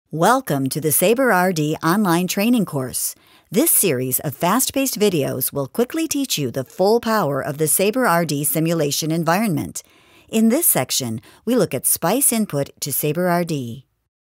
Welcome to the SaberRD online training course. This series of fast-paced videos will quickly teach you the full power of the SaberRD simulation environment. In this section, we look at SPICE input to SaberRD.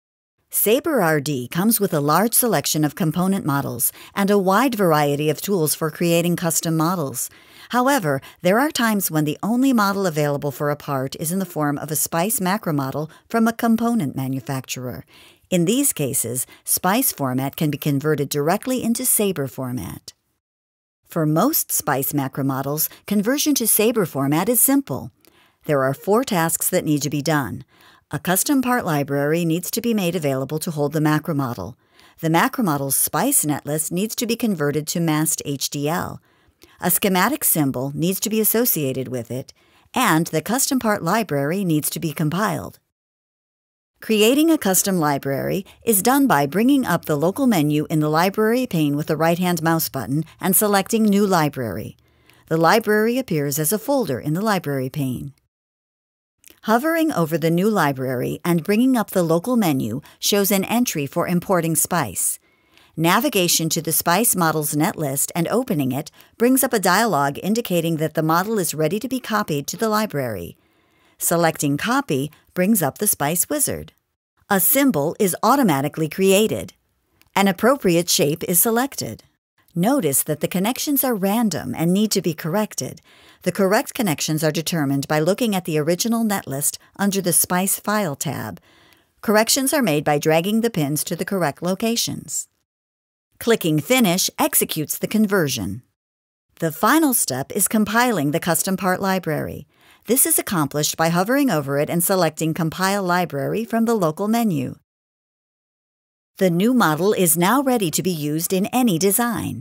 SaberRD comes with a large selection of component models and a wide variety of tools for creating custom models. However, there are times when the only model available for a part is in the form of a SPICE macro model from a component manufacturer. In these cases, SPICE format can be converted directly into Saber format. For most SPICE macro models, conversion to Saber format is simple. There are 4 tasks that need to be done. A custom part library needs to be made available to hold the macro model. The macro model's SPICE netlist needs to be converted to masked HDL. A schematic symbol needs to be associated with it, and the custom part library needs to be compiled. Creating a custom library is done by bringing up the local menu in the library pane with the right-hand mouse button and selecting New Library. The library appears as a folder in the library pane. Hovering over the new library and bringing up the local menu shows an entry for importing SPICE. Navigation to the SPICE model's netlist and opening it brings up a dialog indicating that the model is ready to be copied to the library. Selecting Copy brings up the SPICE wizard. A symbol is automatically created. An appropriate shape is selected. Notice that the connections are random and need to be corrected. The correct connections are determined by looking at the original netlist under the SPICE File tab. Corrections are made by dragging the pins to the correct locations. Clicking Finish executes the conversion. The final step is compiling the custom part library. This is accomplished by hovering over it and selecting Compile Library from the local menu. The new model is now ready to be used in any design.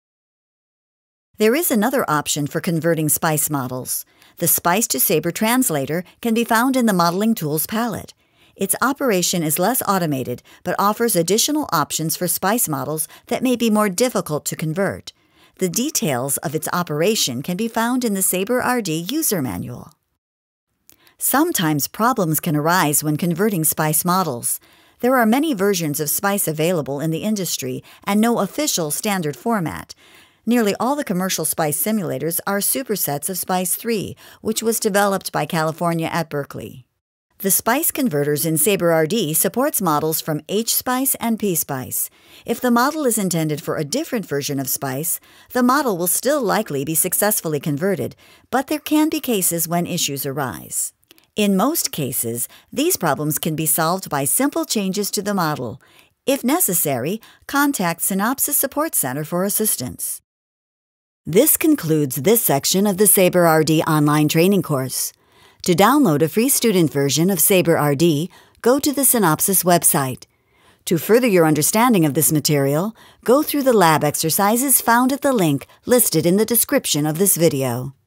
There is another option for converting SPICE models. The SPICE to Saber translator can be found in the Modeling Tools palette. Its operation is less automated, but offers additional options for SPICE models that may be more difficult to convert. The details of its operation can be found in the SaberRD user manual. Sometimes problems can arise when converting SPICE models. There are many versions of SPICE available in the industry and no official standard format. Nearly all the commercial SPICE simulators are supersets of SPICE 3, which was developed by California at Berkeley. The SPICE converters in SaberRD supports models from HSPICE and PSPICE. If the model is intended for a different version of SPICE, the model will still likely be successfully converted, but there can be cases when issues arise. In most cases, these problems can be solved by simple changes to the model. If necessary, contact Synopsys Support Center for assistance. This concludes this section of the SaberRD online training course. To download a free student version of SaberRD, go to the Synopsys website. To further your understanding of this material, go through the lab exercises found at the link listed in the description of this video.